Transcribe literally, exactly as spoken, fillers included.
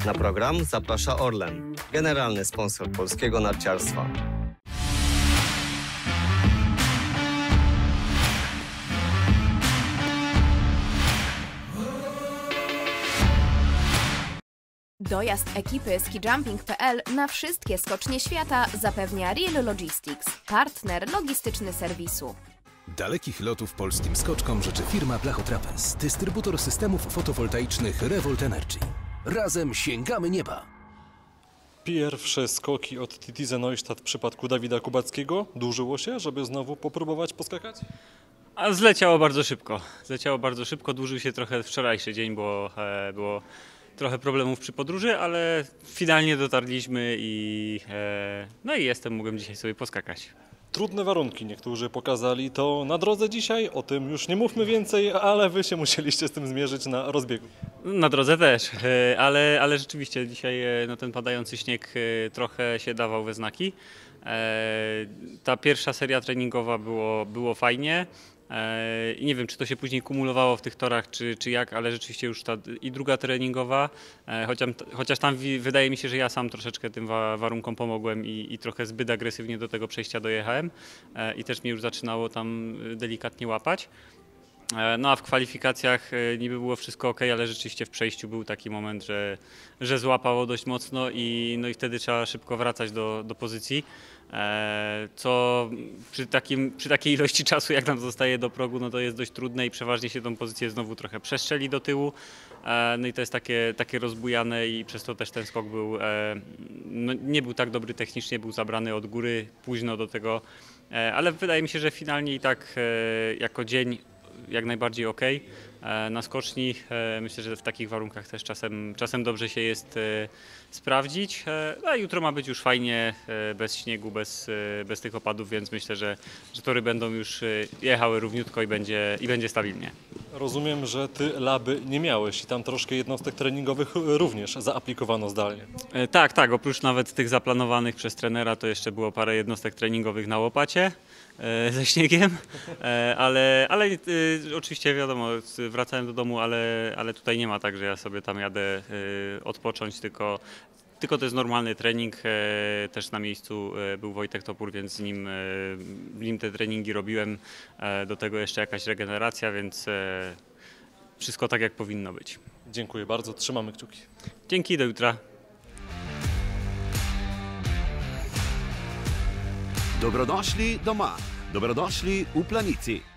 Na program zaprasza Orlen, generalny sponsor polskiego narciarstwa. Dojazd ekipy skijumping kropka p l na wszystkie skocznie świata zapewnia Real Logistics, partner logistyczny serwisu. Dalekich lotów polskim skoczkom życzy firma Blachotrapez, dystrybutor systemów fotowoltaicznych Revolt Energy. Razem sięgamy nieba! Pierwsze skoki od Titize Neustadt w przypadku Dawida Kubackiego. Dłużyło się, żeby znowu popróbować poskakać? A zleciało bardzo szybko. Zleciało bardzo szybko, dłużył się trochę wczorajszy dzień, bo e, było trochę problemów przy podróży, ale finalnie dotarliśmy i e, no i jestem, mogłem dzisiaj sobie poskakać. Trudne warunki niektórzy pokazali to na drodze dzisiaj, o tym już nie mówmy więcej, ale wy się musieliście z tym zmierzyć na rozbiegu. Na drodze też, e, ale, ale rzeczywiście dzisiaj e, no, ten padający śnieg e, trochę się dawał we znaki. E, ta pierwsza seria treningowa było, było fajnie. I nie wiem, czy to się później kumulowało w tych torach, czy, czy jak, ale rzeczywiście już ta i druga treningowa, chociaż, chociaż tam wydaje mi się, że ja sam troszeczkę tym wa warunkom pomogłem i, i trochę zbyt agresywnie do tego przejścia dojechałem i też mnie już zaczynało tam delikatnie łapać. No a w kwalifikacjach niby było wszystko ok, ale rzeczywiście w przejściu był taki moment, że, że złapało dość mocno i, no i wtedy trzeba szybko wracać do, do pozycji. Co przy, takim, przy takiej ilości czasu, jak nam zostaje do progu, no to jest dość trudne i przeważnie się tą pozycję znowu trochę przestrzeli do tyłu. No i to jest takie, takie rozbujane i przez to też ten skok był, no nie był tak dobry technicznie, był zabrany od góry późno do tego, ale wydaje mi się, że finalnie i tak jako dzień jak najbardziej ok na skoczni. Myślę, że w takich warunkach też czasem, czasem dobrze się jest sprawdzić. A jutro ma być już fajnie, bez śniegu, bez, bez tych opadów, więc myślę, że, że tory będą już jechały równiutko i będzie, i będzie stabilnie. Rozumiem, że ty laby nie miałeś i tam troszkę jednostek treningowych również zaaplikowano zdalnie. Tak, tak, oprócz nawet tych zaplanowanych przez trenera to jeszcze było parę jednostek treningowych na łopacie ze śniegiem, ale, ale oczywiście wiadomo, wracałem do domu, ale, ale tutaj nie ma tak, że ja sobie tam jadę odpocząć, tylko, tylko to jest normalny trening. Też na miejscu był Wojtek Topór, więc z nim, z nim te treningi robiłem. Do tego jeszcze jakaś regeneracja, więc wszystko tak jak powinno być. Dziękuję bardzo, trzymamy kciuki. Dzięki, do jutra. Dobrodošli doma, dobrodošli u Planici.